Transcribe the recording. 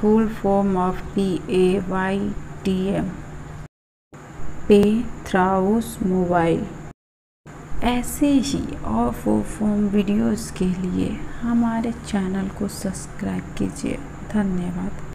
Full form of PAYTM, पे थ्राउस mobile. ऐसे ही और फुल फॉर्म वीडियोस के लिए हमारे चैनल को सब्सक्राइब कीजिए। धन्यवाद।